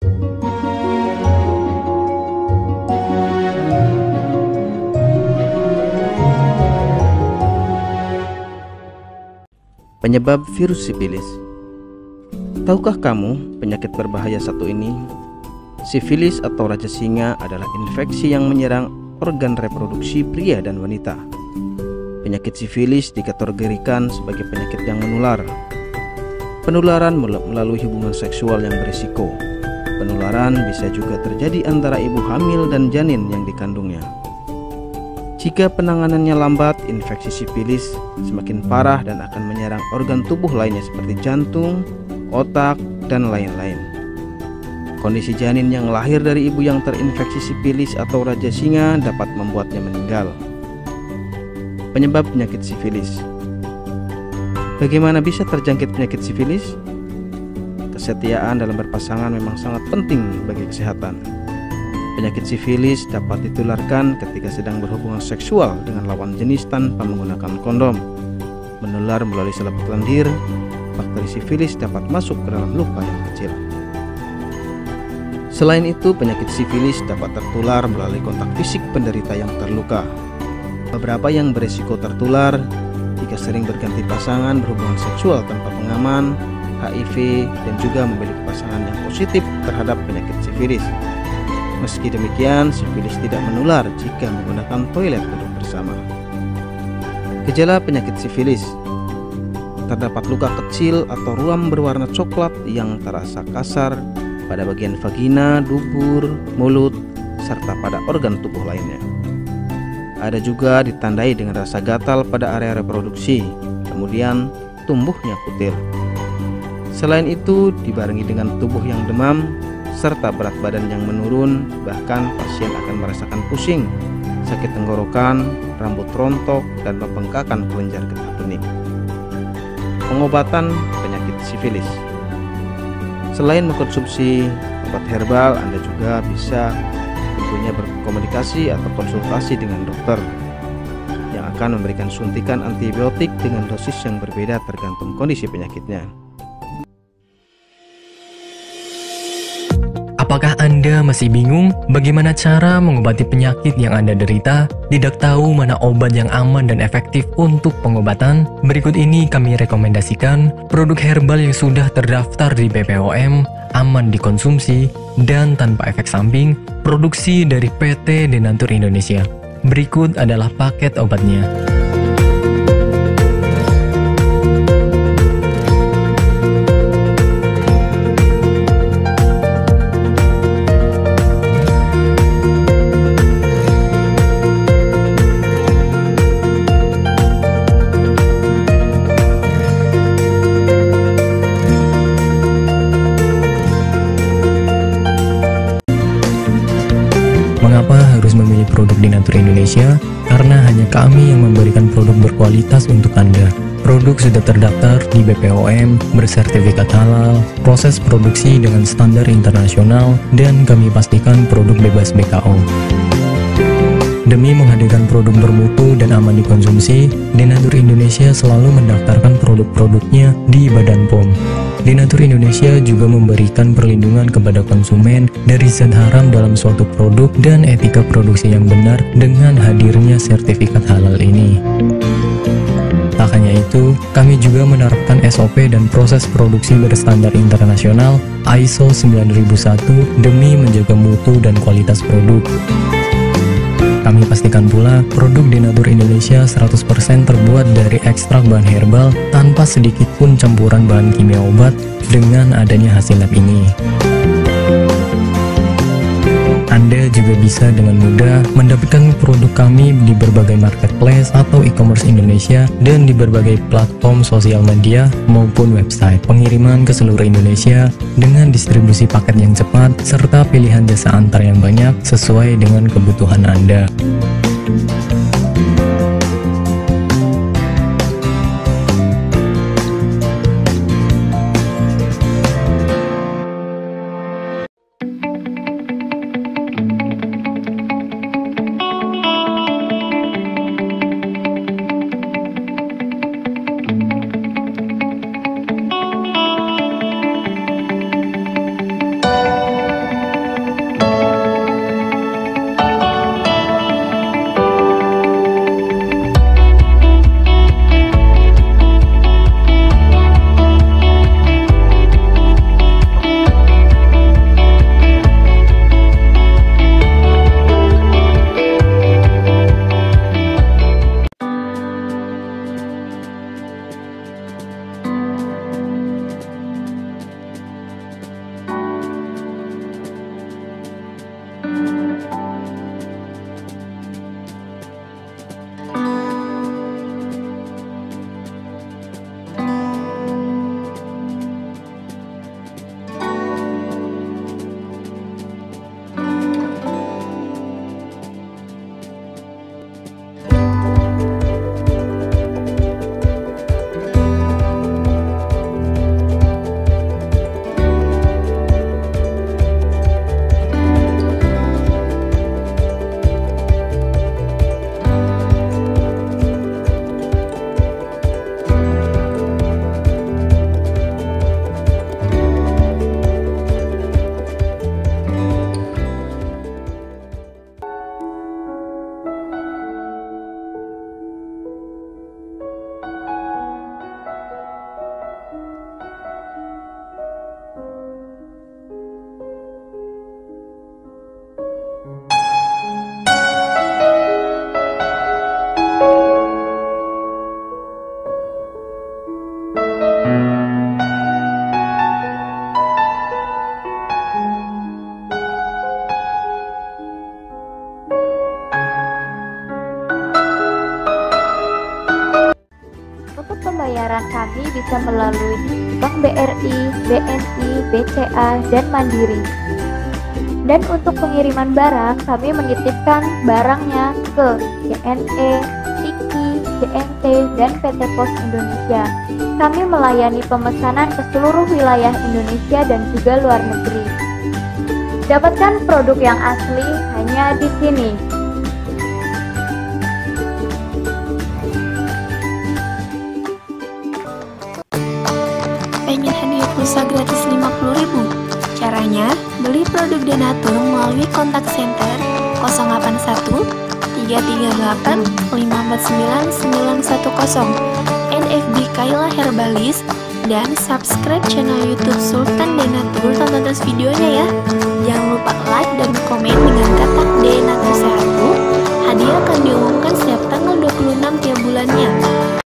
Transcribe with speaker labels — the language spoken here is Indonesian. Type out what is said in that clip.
Speaker 1: Penyebab virus sifilis. Tahukah kamu penyakit berbahaya satu ini? Sifilis atau raja singa adalah infeksi yang menyerang organ reproduksi pria dan wanita. Penyakit sifilis dikategorikan sebagai penyakit yang menular. Penularan melalui hubungan seksual yang berisiko. Penularan bisa juga terjadi antara ibu hamil dan janin yang dikandungnya. Jika penanganannya lambat, infeksi sifilis semakin parah dan akan menyerang organ tubuh lainnya seperti jantung, otak, dan lain-lain. Kondisi janin yang lahir dari ibu yang terinfeksi sifilis atau raja singa dapat membuatnya meninggal. Penyebab penyakit sifilis. Bagaimana bisa terjangkit penyakit sifilis? Kesetiaan dalam berpasangan memang sangat penting bagi kesehatan. Penyakit sifilis dapat ditularkan ketika sedang berhubungan seksual dengan lawan jenis tanpa menggunakan kondom. Menular melalui selaput lendir, bakteri sifilis dapat masuk ke dalam luka yang kecil. Selain itu, penyakit sifilis dapat tertular melalui kontak fisik penderita yang terluka. Beberapa yang beresiko tertular jika sering berganti pasangan berhubungan seksual tanpa pengaman, HIV, dan juga memiliki pasangan yang positif terhadap penyakit sifilis. Meski demikian, sifilis tidak menular jika menggunakan toilet duduk bersama. Gejala penyakit sifilis. Terdapat luka kecil atau ruam berwarna coklat yang terasa kasar pada bagian vagina, dubur, mulut, serta pada organ tubuh lainnya. Ada juga ditandai dengan rasa gatal pada area reproduksi, kemudian tumbuhnya kutil. Selain itu, dibarengi dengan tubuh yang demam, serta berat badan yang menurun, bahkan pasien akan merasakan pusing, sakit tenggorokan, rambut rontok, dan pembengkakan kelenjar getah bening. Pengobatan penyakit sifilis. Selain mengkonsumsi obat herbal, Anda juga bisa tentunya berkomunikasi atau konsultasi dengan dokter yang akan memberikan suntikan antibiotik dengan dosis yang berbeda tergantung kondisi penyakitnya.
Speaker 2: Apakah Anda masih bingung bagaimana cara mengobati penyakit yang Anda derita? Tidak tahu mana obat yang aman dan efektif untuk pengobatan? Berikut ini kami rekomendasikan produk herbal yang sudah terdaftar di BPOM, aman dikonsumsi, dan tanpa efek samping, produksi dari PT Denatur Indonesia. Berikut adalah paket obatnya. Mengapa harus memilih produk Denatur Indonesia? Karena hanya kami yang memberikan produk berkualitas untuk Anda. Produk sudah terdaftar di BPOM, bersertifikat halal, proses produksi dengan standar internasional, dan kami pastikan produk bebas BKO. Demi menghadirkan produk bermutu dan aman dikonsumsi, Denatur Indonesia selalu mendaftarkan produk-produknya di Badan POM. Denatur Indonesia juga memberikan perlindungan kepada konsumen dari zat haram dalam suatu produk dan etika produksi yang benar dengan hadirnya sertifikat halal ini. Tak hanya itu, kami juga menerapkan SOP dan proses produksi berstandar internasional ISO 9001 demi menjaga mutu dan kualitas produk. Kami pastikan pula produk Denatur Indonesia 100% terbuat dari ekstrak bahan herbal tanpa sedikit pun campuran bahan kimia obat dengan adanya hasil lab ini. Anda juga bisa dengan mudah mendapatkan produk kami di berbagai marketplace atau e-commerce Indonesia dan di berbagai platform sosial media maupun website. Pengiriman ke seluruh Indonesia dengan distribusi paket yang cepat serta pilihan jasa antar yang banyak sesuai dengan kebutuhan Anda.
Speaker 3: kami bisa melalui Bank BRI, BNI, BCA, dan Mandiri. Dan untuk pengiriman barang, kami menitipkan barangnya ke JNE, Tiki, JNT, dan PT Pos Indonesia. Kami melayani pemesanan ke seluruh wilayah Indonesia dan juga luar negeri. Dapatkan produk yang asli hanya di sini.
Speaker 4: Pengen hadiah pulsa gratis 50.000? Caranya, beli produk Denatur melalui kontak center 081 338 549 910 NFB Kaila Herbalis dan subscribe channel YouTube Sultan Denatur. Tonton terus videonya ya. Jangan lupa like dan komen dengan kata Denatur Sehatku. Hadiah akan diumumkan setiap tanggal 26 tiap bulannya.